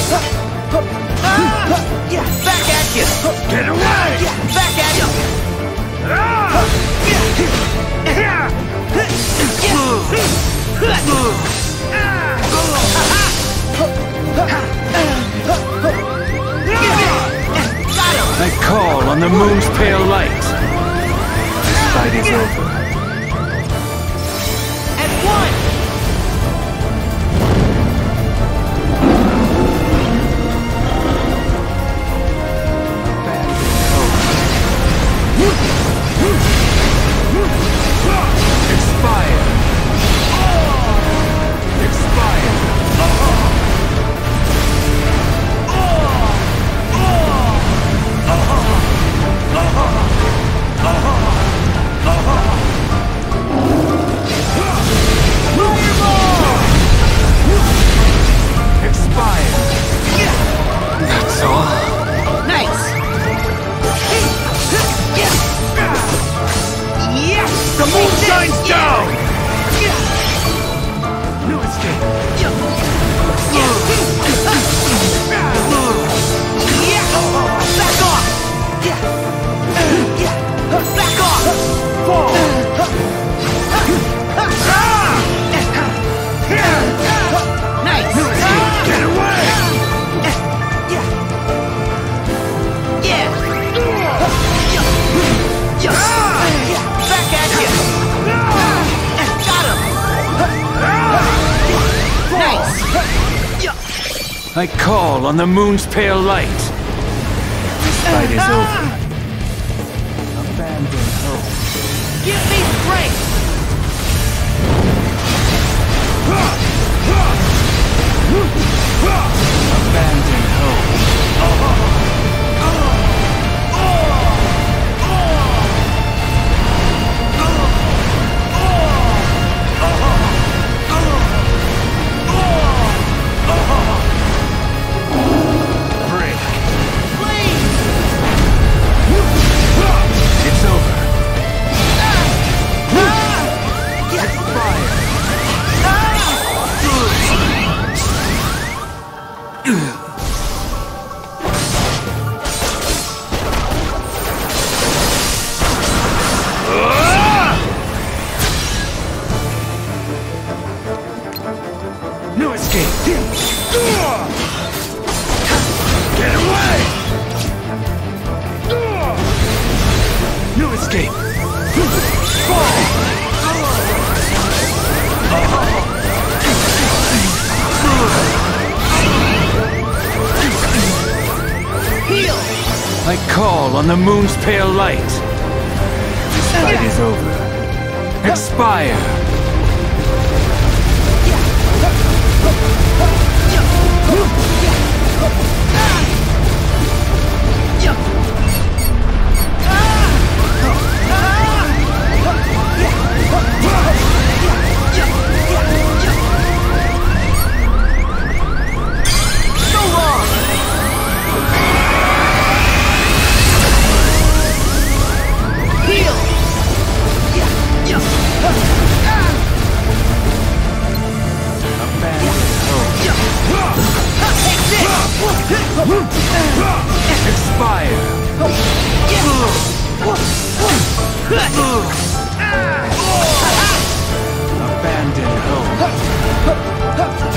Back at you! Get away! Back at you! I call on the moon's pale light. This fight is over. And one! Expire! Expire! Expire! That's all? Nice! Yes! The moon shines down! No escape! Back off! Back off! Fall! Nice! Get away! Yeah! Back at you! Got him! Nice! I call on the moon's pale light. This fight is over. Abandon hope. Give me strength! Abandon hope. Break. Please! It's over. Expire. No escape. Get away! No escape. Heal! I call on the moon's pale light. This fight is over. Expire. So long! Heal! Abandon hope. Take this! Expire. Abandon hope.